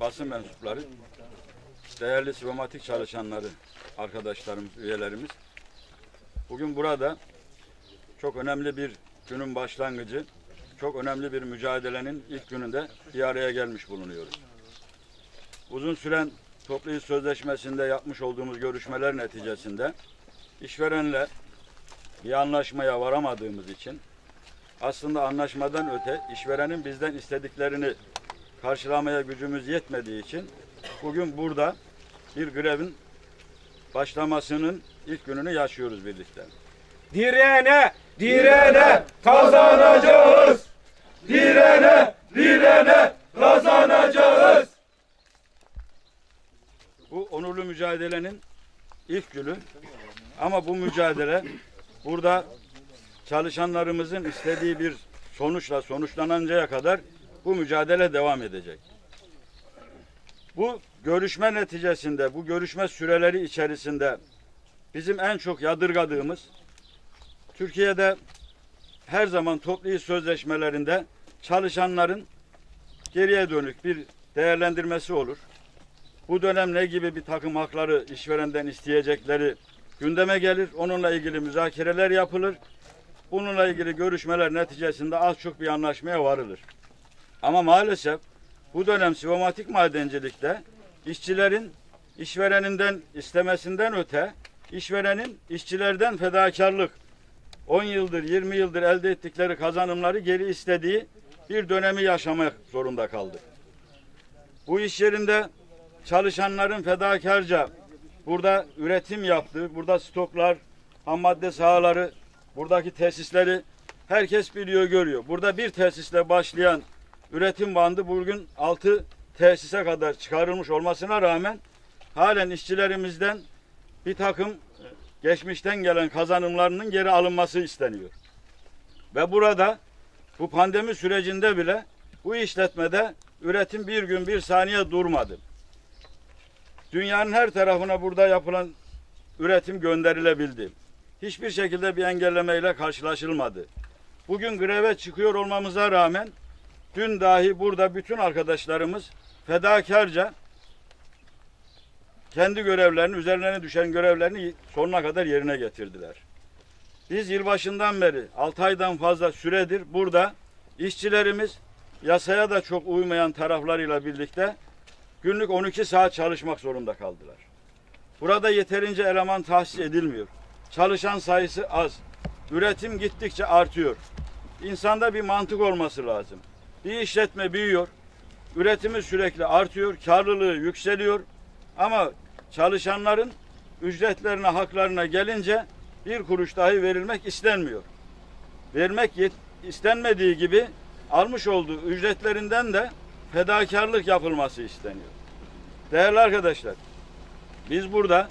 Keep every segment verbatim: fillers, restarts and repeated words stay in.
basın mensupları, değerli Sivomatik çalışanları, arkadaşlarımız, üyelerimiz. Bugün burada çok önemli bir günün başlangıcı, çok önemli bir mücadelenin ilk gününde bir araya gelmiş bulunuyoruz. Uzun süren toplu iş sözleşmesinde yapmış olduğumuz görüşmeler neticesinde işverenle bir anlaşmaya varamadığımız için, aslında anlaşmadan öte işverenin bizden istediklerini karşılamaya gücümüz yetmediği için bugün burada bir grevin başlamasının ilk gününü yaşıyoruz birlikte. Direne, direne kazanacağız. Direne, direne kazanacağız. Bu onurlu mücadelenin ilk günü ama bu mücadele burada çalışanlarımızın istediği bir sonuçla sonuçlanıncaya kadar bu mücadele devam edecek. Bu görüşme neticesinde, bu görüşme süreleri içerisinde bizim en çok yadırgadığımız, Türkiye'de her zaman toplu iş sözleşmelerinde çalışanların geriye dönük bir değerlendirmesi olur. Bu dönem ne gibi bir takım hakları işverenden isteyecekleri gündeme gelir. Onunla ilgili müzakereler yapılır. Bununla ilgili görüşmeler neticesinde az çok bir anlaşmaya varılır. Ama maalesef bu dönem Sivomatik madencilikte işçilerin işvereninden istemesinden öte, işverenin işçilerden fedakarlık, on yıldır, yirmi yıldır elde ettikleri kazanımları geri istediği bir dönemi yaşamak zorunda kaldı. Bu iş yerinde çalışanların fedakarca burada üretim yaptığı, burada stoklar, ham madde sahaları, buradaki tesisleri herkes biliyor, görüyor. Burada bir tesisle başlayan üretim bandı bugün altı tesise kadar çıkarılmış olmasına rağmen halen işçilerimizden bir takım geçmişten gelen kazanımlarının geri alınması isteniyor. Ve burada bu pandemi sürecinde bile bu işletmede üretim bir gün bir saniye durmadı. Dünyanın her tarafına burada yapılan üretim gönderilebildi. Hiçbir şekilde bir engellemeyle karşılaşılmadı. Bugün greve çıkıyor olmamıza rağmen dün dahi burada bütün arkadaşlarımız fedakarca kendi görevlerini, üzerlerine düşen görevlerini sonuna kadar yerine getirdiler. Biz yılbaşından beri altı aydan fazla süredir burada işçilerimiz yasaya da çok uymayan taraflarıyla birlikte günlük on iki saat çalışmak zorunda kaldılar. Burada yeterince eleman tahsis edilmiyor. Çalışan sayısı az. Üretim gittikçe artıyor. İnsanda bir mantık olması lazım. Bir işletme büyüyor. Üretimi sürekli artıyor. Karlılığı yükseliyor. Ama çalışanların ücretlerine, haklarına gelince bir kuruş dahi verilmek istenmiyor. Vermek istenmediği gibi almış olduğu ücretlerinden de fedakarlık yapılması isteniyor. Değerli arkadaşlar, biz burada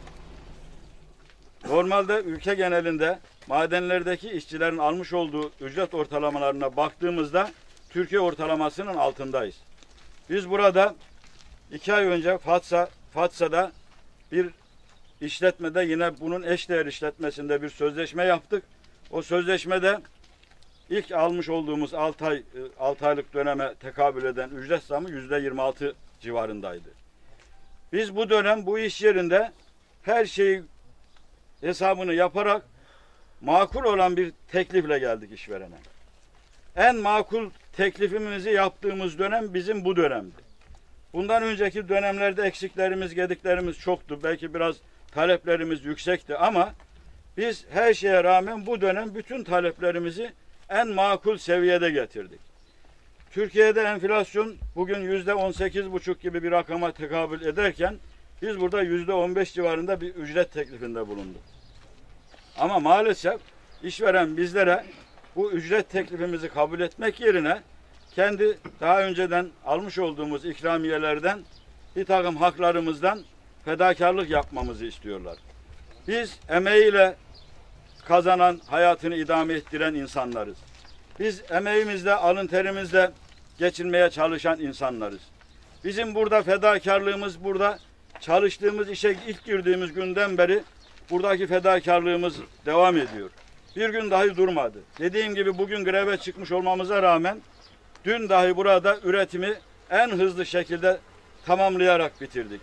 normalde ülke genelinde madenlerdeki işçilerin almış olduğu ücret ortalamalarına baktığımızda Türkiye ortalamasının altındayız. Biz burada iki ay önce Fatsa, Fatsa'da bir işletmede yine bunun eşdeğer işletmesinde bir sözleşme yaptık. O sözleşmede ilk almış olduğumuz altı ay, altı aylık döneme tekabül eden ücret zamı yüzde yirmi altı civarındaydı. Biz bu dönem bu iş yerinde her şeyi hesabını yaparak makul olan bir teklifle geldik işverene. En makul teklifimizi yaptığımız dönem bizim bu dönemdi. Bundan önceki dönemlerde eksiklerimiz, gediklerimiz çoktu. Belki biraz taleplerimiz yüksekti ama biz her şeye rağmen bu dönem bütün taleplerimizi en makul seviyede getirdik. Türkiye'de enflasyon bugün yüzde on sekiz buçuk gibi bir rakama tekabül ederken biz burada yüzde on beş civarında bir ücret teklifinde bulunduk. Ama maalesef işveren bizlere bu ücret teklifimizi kabul etmek yerine kendi daha önceden almış olduğumuz ikramiyelerden bir takım haklarımızdan fedakarlık yapmamızı istiyorlar. Biz emeğiyle kazanan, hayatını idame ettiren insanlarız. Biz emeğimizle, alın terimizle geçinmeye çalışan insanlarız. Bizim burada fedakarlığımız, burada çalıştığımız işe ilk girdiğimiz günden beri buradaki fedakarlığımız devam ediyor. Bir gün dahi durmadı. Dediğim gibi bugün greve çıkmış olmamıza rağmen dün dahi burada üretimi en hızlı şekilde tamamlayarak bitirdik.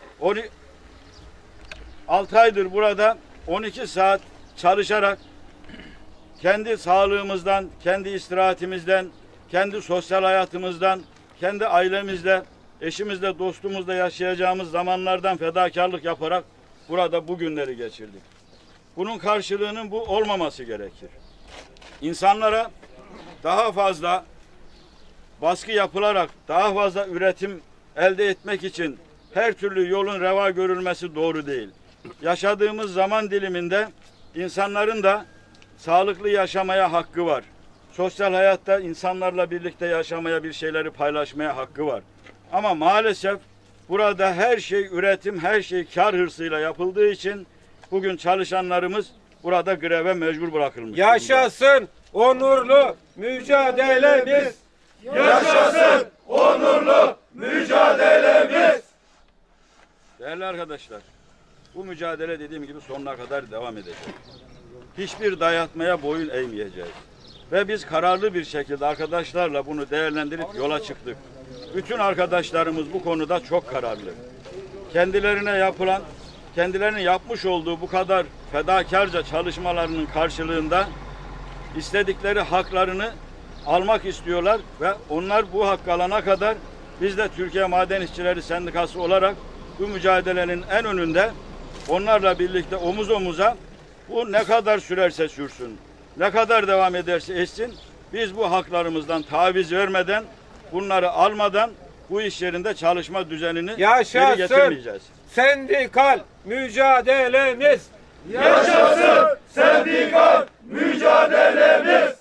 altı aydır burada on iki saat çalışarak kendi sağlığımızdan, kendi istirahatimizden, kendi sosyal hayatımızdan, kendi ailemizle, eşimizle, dostumuzla yaşayacağımız zamanlardan fedakarlık yaparak burada bu günleri geçirdik. Bunun karşılığının bu olmaması gerekir. İnsanlara daha fazla baskı yapılarak daha fazla üretim elde etmek için her türlü yolun reva görülmesi doğru değil. Yaşadığımız zaman diliminde insanların da sağlıklı yaşamaya hakkı var. Sosyal hayatta insanlarla birlikte yaşamaya, bir şeyleri paylaşmaya hakkı var. Ama maalesef burada her şey üretim, her şey kar hırsıyla yapıldığı için bugün çalışanlarımız burada greve mecbur bırakılmış. Yaşasın onurlu mücadelemiz! Yaşasın onurlu mücadelemiz! Değerli arkadaşlar, bu mücadele dediğim gibi sonuna kadar devam edecek. Hiçbir dayatmaya boyun eğmeyeceğiz. Ve biz kararlı bir şekilde arkadaşlarla bunu değerlendirip yola çıktık. Bütün arkadaşlarımız bu konuda çok kararlı. Kendilerine yapılan, kendilerinin yapmış olduğu bu kadar fedakarca çalışmalarının karşılığında istedikleri haklarını almak istiyorlar ve onlar bu hakkı alana kadar biz de Türkiye Maden İşçileri Sendikası olarak bu mücadelenin en önünde onlarla birlikte omuz omuza bu ne kadar sürerse sürsün, ne kadar devam ederse etsin, biz bu haklarımızdan taviz vermeden, bunları almadan bu iş yerinde çalışma düzenini geri getirmeyeceğiz. Sendikal mücadelemiz! Yaşasın sendikal mücadelemiz!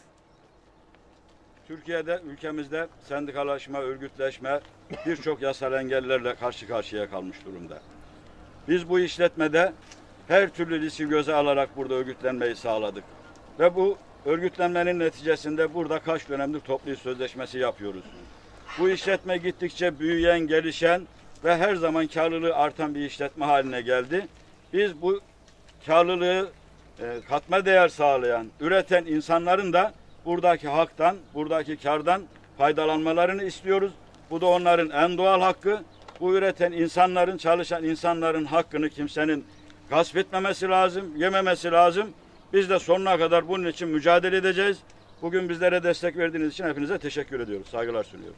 Türkiye'de, ülkemizde sendikalaşma, örgütleşme birçok yasal engellerle karşı karşıya kalmış durumda. Biz bu işletmede her türlü riski göze alarak burada örgütlenmeyi sağladık. Ve bu örgütlenmenin neticesinde burada kaç dönemlik toplu iş sözleşmesi yapıyoruz. Bu işletme gittikçe büyüyen, gelişen ve her zaman karlılığı artan bir işletme haline geldi. Biz bu karlılığı e, katma değer sağlayan, üreten insanların da buradaki haktan, buradaki kardan faydalanmalarını istiyoruz. Bu da onların en doğal hakkı. Bu üreten insanların, çalışan insanların hakkını kimsenin gasp etmemesi lazım, yememesi lazım. Biz de sonuna kadar bunun için mücadele edeceğiz. Bugün bizlere destek verdiğiniz için hepinize teşekkür ediyoruz. Saygılar sunuyoruz.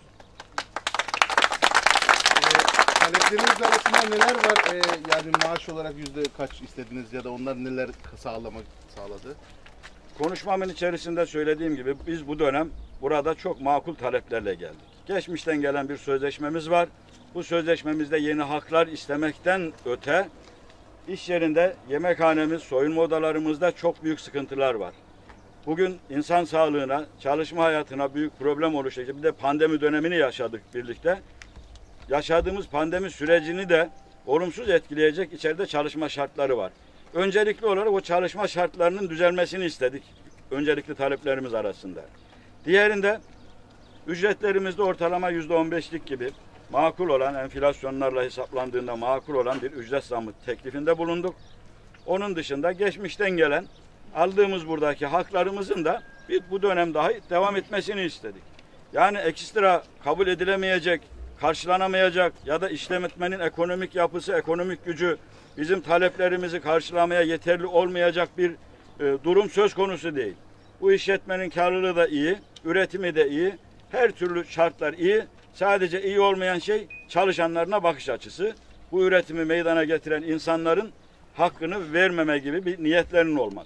Talepleriniz arasında neler var? Ee, yani maaş olarak yüzde kaç istediniz ya da onlar neler sağlamak sağladı? Konuşmamın içerisinde söylediğim gibi biz bu dönem burada çok makul taleplerle geldik. Geçmişten gelen bir sözleşmemiz var. Bu sözleşmemizde yeni haklar istemekten öte iş yerinde, yemekhanemiz, soyunma odalarımızda çok büyük sıkıntılar var. Bugün insan sağlığına, çalışma hayatına büyük problem oluşacak. Bir de pandemi dönemini yaşadık birlikte. Yaşadığımız pandemi sürecini de olumsuz etkileyecek içeride çalışma şartları var. Öncelikli olarak o çalışma şartlarının düzelmesini istedik. Öncelikli taleplerimiz arasında. Diğerinde ücretlerimizde ortalama yüzde on beşlik gibi makul olan, enflasyonlarla hesaplandığında makul olan bir ücret zammı teklifinde bulunduk. Onun dışında geçmişten gelen aldığımız buradaki haklarımızın da bir bu dönem daha devam etmesini istedik. Yani ekstra kabul edilemeyecek, karşılanamayacak ya da işletmenin ekonomik yapısı, ekonomik gücü bizim taleplerimizi karşılamaya yeterli olmayacak bir e, durum söz konusu değil. Bu işletmenin karlılığı da iyi, üretimi de iyi, her türlü şartlar iyi. Sadece iyi olmayan şey çalışanlarına bakış açısı. Bu üretimi meydana getiren insanların hakkını vermeme gibi bir niyetlerinin olması.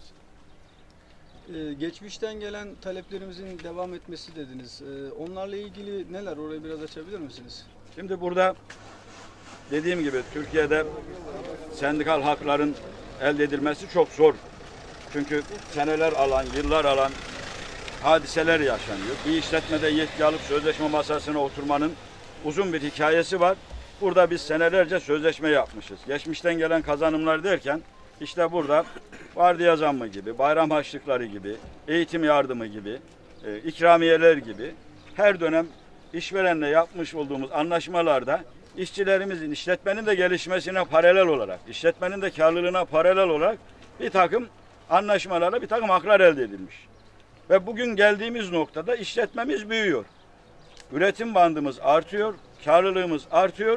Ee, geçmişten gelen taleplerimizin devam etmesi dediniz. Ee, onlarla ilgili neler? Orayı biraz açabilir misiniz? Şimdi burada dediğim gibi Türkiye'de sendikal hakların elde edilmesi çok zor. Çünkü seneler alan, yıllar alan hadiseler yaşanıyor. Bir işletmede yetki alıp sözleşme masasına oturmanın uzun bir hikayesi var. Burada biz senelerce sözleşme yapmışız. Geçmişten gelen kazanımlar derken işte burada vardiya zammı gibi, bayram harçlıkları gibi, eğitim yardımı gibi, e, ikramiyeler gibi her dönem işverenle yapmış olduğumuz anlaşmalarda işçilerimizin, işletmenin de gelişmesine paralel olarak, işletmenin de karlılığına paralel olarak bir takım anlaşmalarla bir takım haklar elde edilmiş. Ve bugün geldiğimiz noktada işletmemiz büyüyor. Üretim bandımız artıyor, karlılığımız artıyor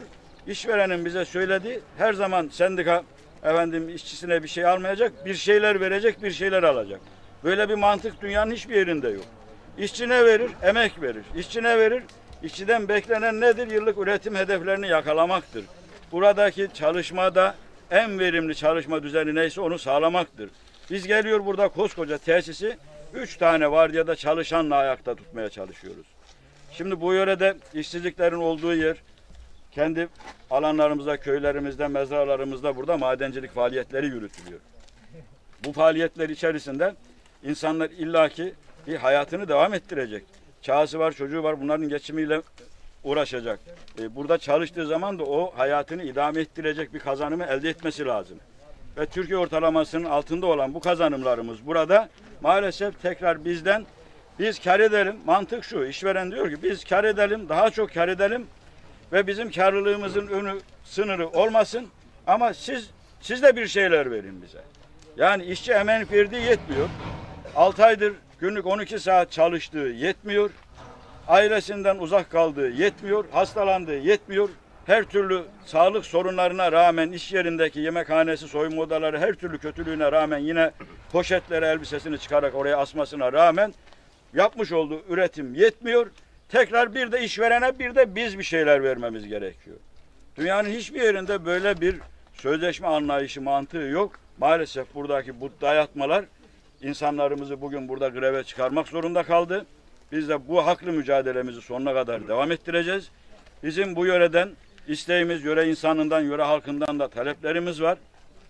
işverenin bize söylediği her zaman sendika efendim işçisine bir şey almayacak, bir şeyler verecek, bir şeyler alacak. Böyle bir mantık dünyanın hiçbir yerinde yok. İşçi ne verir? Emek verir. İşçi ne verir? İşçiden beklenen nedir? Yıllık üretim hedeflerini yakalamaktır. Buradaki çalışmada en verimli çalışma düzeni neyse onu sağlamaktır. Biz geliyor burada koskoca tesisi üç tane vardiyada çalışanla ayakta tutmaya çalışıyoruz. Şimdi bu yörede işsizliklerin olduğu yer, kendi alanlarımızda, köylerimizde, mezralarımızda burada madencilik faaliyetleri yürütülüyor. Bu faaliyetler içerisinde insanlar illaki bir hayatını devam ettirecek. Çağısı var, çocuğu var, bunların geçimiyle uğraşacak. Burada çalıştığı zaman da o hayatını idame ettirecek bir kazanımı elde etmesi lazım. Ve Türkiye ortalamasının altında olan bu kazanımlarımız burada maalesef tekrar bizden biz kar edelim. Mantık şu, işveren diyor ki biz kar edelim, daha çok kar edelim ve bizim karlılığımızın önü sınırı olmasın ama siz siz de bir şeyler verin bize. Yani işçi emek verdiği yetmiyor. altı aydır günlük on iki saat çalıştığı yetmiyor. Ailesinden uzak kaldığı yetmiyor. Hastalandığı yetmiyor. Her türlü sağlık sorunlarına rağmen iş yerindeki yemekhanesi, soyunma odaları her türlü kötülüğüne rağmen yine poşetlere elbisesini çıkarak oraya asmasına rağmen yapmış olduğu üretim yetmiyor. Tekrar bir de işverene bir de biz bir şeyler vermemiz gerekiyor. Dünyanın hiçbir yerinde böyle bir sözleşme anlayışı mantığı yok. Maalesef buradaki bu dayatmalar insanlarımızı bugün burada greve çıkarmak zorunda kaldı. Biz de bu haklı mücadelemizi sonuna kadar devam ettireceğiz. Bizim bu yöreden isteğimiz, yöre insanından, yöre halkından da taleplerimiz var.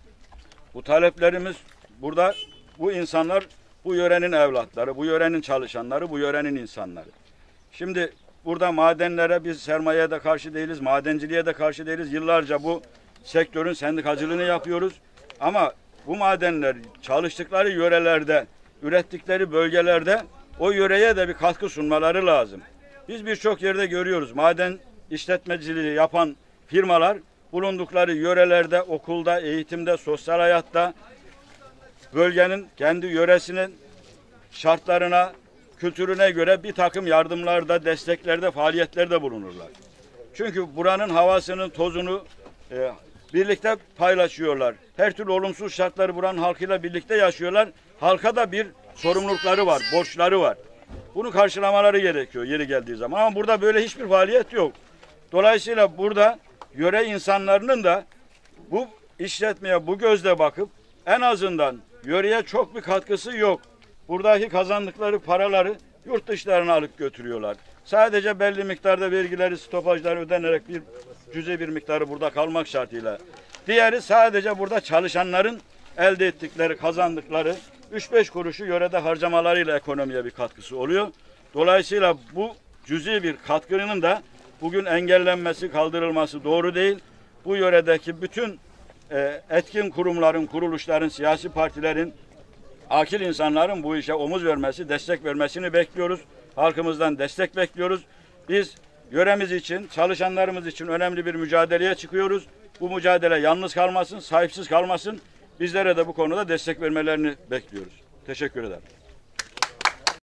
Bu taleplerimiz burada bu insanlar bu yörenin evlatları, bu yörenin çalışanları, bu yörenin insanları. Şimdi burada madenlere biz sermayeye de karşı değiliz, madenciliğe de karşı değiliz. Yıllarca bu sektörün sendikacılığını yapıyoruz. Ama bu madenler çalıştıkları yörelerde, ürettikleri bölgelerde o yöreye de bir katkı sunmaları lazım. Biz birçok yerde görüyoruz. Maden işletmeciliği yapan firmalar bulundukları yörelerde, okulda, eğitimde, sosyal hayatta bölgenin kendi yöresinin şartlarına, kültürüne göre bir takım yardımlarda, desteklerde, faaliyetlerde bulunurlar. Çünkü buranın havasının tozunu e, birlikte paylaşıyorlar. Her türlü olumsuz şartları buranın halkıyla birlikte yaşıyorlar. Halka da bir sorumlulukları var, borçları var. Bunu karşılamaları gerekiyor yeri geldiği zaman. Ama burada böyle hiçbir faaliyet yok. Dolayısıyla burada yöre insanlarının da bu işletmeye bu gözle bakıp en azından yöreye çok bir katkısı yok. Buradaki kazandıkları paraları yurt dışlarına alıp götürüyorlar. Sadece belli miktarda vergileri, stopajları ödenerek bir cüzi bir miktarı burada kalmak şartıyla. Diğeri sadece burada çalışanların elde ettikleri, kazandıkları üç beş kuruşu yörede harcamalarıyla ekonomiye bir katkısı oluyor. Dolayısıyla bu cüzi bir katkının da bugün engellenmesi, kaldırılması doğru değil. Bu yöredeki bütün e, etkin kurumların, kuruluşların, siyasi partilerin, akil insanların bu işe omuz vermesi, destek vermesini bekliyoruz. Halkımızdan destek bekliyoruz. Biz yöremiz için, çalışanlarımız için önemli bir mücadeleye çıkıyoruz. Bu mücadele yalnız kalmasın, sahipsiz kalmasın. Bizlere de bu konuda destek vermelerini bekliyoruz. Teşekkür ederim.